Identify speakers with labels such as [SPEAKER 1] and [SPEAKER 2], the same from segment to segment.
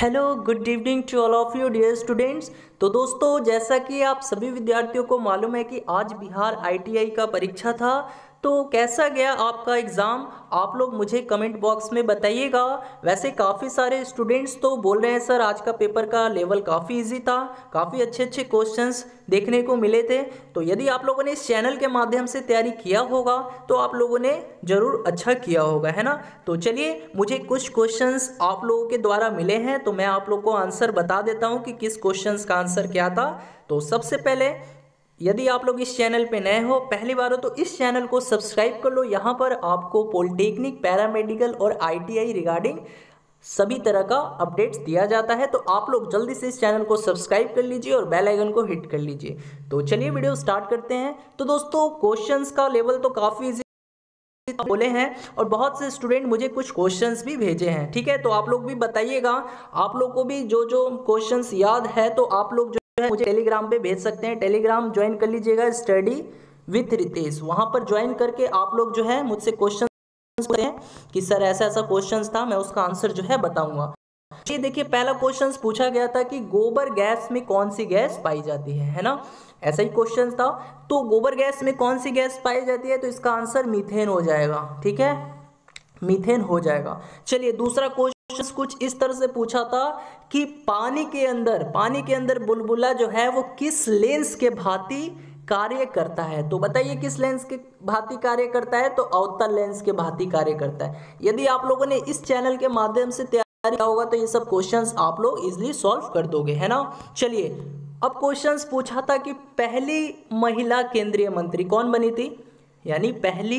[SPEAKER 1] Hello good evening to all of you dear students. तो दोस्तों, जैसा कि आप सभी विद्यार्थियों को मालूम है कि आज बिहार आईटीआई का परीक्षा था। तो कैसा गया आपका एग्ज़ाम, आप लोग मुझे कमेंट बॉक्स में बताइएगा। वैसे काफ़ी सारे स्टूडेंट्स तो बोल रहे हैं सर आज का पेपर का लेवल काफ़ी इजी था, काफ़ी अच्छे अच्छे क्वेश्चंस देखने को मिले थे। तो यदि आप लोगों ने इस चैनल के माध्यम से तैयारी किया होगा तो आप लोगों ने ज़रूर अच्छा किया होगा, है ना। तो चलिए, मुझे कुछ क्वेश्चंस आप लोगों के द्वारा मिले हैं तो मैं आप लोग को आंसर बता देता हूं कि किस क्वेश्चंस का आंसर क्या था। तो सबसे पहले, यदि आप लोग इस चैनल पे नए हो, पहली बार हो, तो इस चैनल को सब्सक्राइब कर लो। यहाँ पर आपको पॉलिटेक्निक, पैरामेडिकल और आईटीआई रिगार्डिंग सभी तरह का अपडेट्स दिया जाता है। तो आप लोग जल्दी से इस चैनल को सब्सक्राइब कर लीजिए और बेल आइकन को हिट कर लीजिए। तो चलिए वीडियो स्टार्ट करते हैं। तो दोस्तों, क्वेश्चंस का लेवल तो काफ़ी ईजी बोले हैं और बहुत से स्टूडेंट मुझे कुछ क्वेश्चंस भी भेजे हैं, ठीक है। तो आप लोग भी बताइएगा, आप लोग को भी जो जो क्वेश्चंस याद है तो आप लोग जो है मुझे टेलीग्राम पे भेज सकते हैं। टेलीग्राम ज्वाइन कर लीजिएगा, स्टडी विथ रितेश। वहां पर ज्वाइन करके आप लोग जो है मुझसे क्वेश्चन पूछते हैं कि सर ऐसा ऐसा क्वेश्चंस था, मैं उसका आंसर जो है बताऊंगा। ये देखिए, पहला क्वेश्चन पूछा गया था कि गोबर गैस में कौन सी गैस पाई जाती है ना। ऐसा ही क्वेश्चन था। तो गोबर गैस में कौन सी गैस पाई जाती है, तो इसका आंसर मीथेन हो जाएगा, ठीक है, मीथेन हो जाएगा। चलिए, दूसरा क्वेश्चन कुछ इस तरह से पूछा था कि पानी के अंदर बुलबुला जो है वो किस लेंस के भांति कार्य करता है। तो बताइए किस लेंस के भांति कार्य करता है, तो अवतल लेंस के भांति कार्य करता है। यदि आप लोगों ने इस चैनल के माध्यम से तैयारी किया होगा तो ये सब क्वेश्चंस आप लोग इजीली सॉल्व कर दोगे, है ना। चलिए, अब क्वेश्चंस पूछा था कि पहली महिला केंद्रीय मंत्री कौन बनी थी, यानी पहली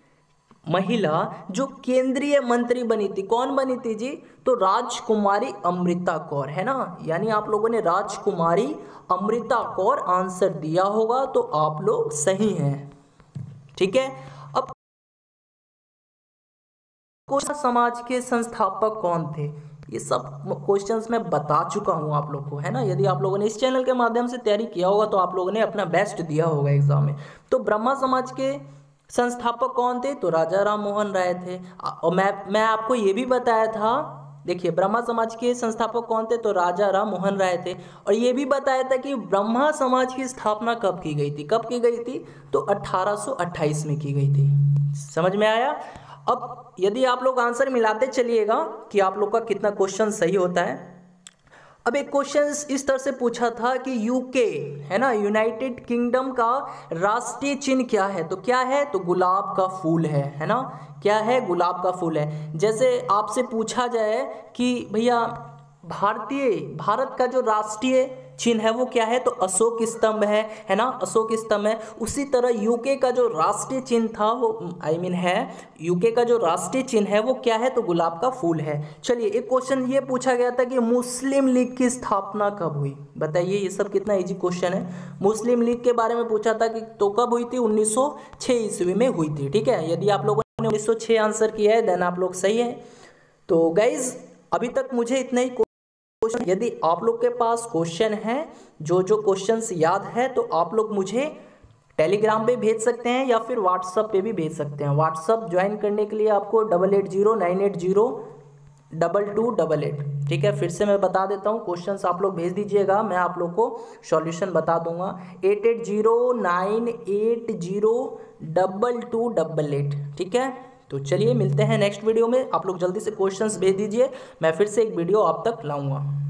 [SPEAKER 1] महिला जो केंद्रीय मंत्री बनी थी, कौन बनी थी जी, तो राजकुमारी अमृता कौर, है ना। यानी आप लोगों ने राजकुमारी अमृता कौर आंसर दिया होगा, तो आप लोग सही हैं, ठीक है। अब कोसा समाज के संस्थापक कौन थे, ये सब क्वेश्चंस मैं बता चुका हूं आप लोग को, है ना। यदि आप लोगों ने इस चैनल के माध्यम से तैयारी किया होगा तो आप लोगों ने अपना बेस्ट दिया होगा एग्जाम में। तो ब्रह्मा समाज के संस्थापक कौन थे, तो राजा राम मोहन राय थे। और मैं आपको ये भी बताया था, देखिए, ब्रह्मा समाज के संस्थापक कौन थे, तो राजा राम मोहन राय थे। और ये भी बताया था कि ब्रह्मा समाज की स्थापना कब की गई थी, कब की गई थी, तो 1828 में की गई थी। समझ में आया। अब यदि आप लोग आंसर मिलाते चलिएगा कि आप लोग का कितना क्वेश्चन सही होता है। अब एक क्वेश्चन इस तरह से पूछा था कि यूके, है ना, यूनाइटेड किंगडम का राष्ट्रीय चिन्ह क्या है, तो क्या है, तो गुलाब का फूल है ना। क्या है, गुलाब का फूल है। जैसे आपसे पूछा जाए कि भैया भारत का जो राष्ट्रीय चिन्ह है वो क्या है, तो अशोक स्तंभ है ना, अशोक स्तंभ है। उसी तरह यूके का जो राष्ट्रीय चिन्ह था वो है, यूके का जो राष्ट्रीय चिन्ह है वो क्या है, तो गुलाब का फूल है। चलिए, एक क्वेश्चन ये पूछा गया था कि मुस्लिम लीग की स्थापना कब हुई, बताइए। ये सब कितना इजी क्वेश्चन है। मुस्लिम लीग के बारे में पूछा था कि तो कब हुई थी, 1906 ईस्वी में हुई थी, ठीक है। यदि आप लोगों ने 1906 आंसर किया है देन आप लोग सही है। तो गाइज, अभी तक मुझे इतना ही। यदि आप लोग के पास क्वेश्चन है, जो जो क्वेश्चंस याद है, तो आप लोग मुझे टेलीग्राम पे भेज सकते हैं या फिर व्हाट्सएप पे भी भेज सकते हैं। व्हाट्सएप ज्वाइन करने के लिए आपको 8809802288, ठीक है। फिर से मैं बता देता हूँ, क्वेश्चंस आप लोग भेज दीजिएगा, मैं आप लोग को सॉल्यूशन बता दूंगा। 8809802288, ठीक है। तो चलिए, मिलते हैं नेक्स्ट वीडियो में। आप लोग जल्दी से क्वेश्चंस भेज दीजिए, मैं फिर से एक वीडियो आप तक लाऊंगा।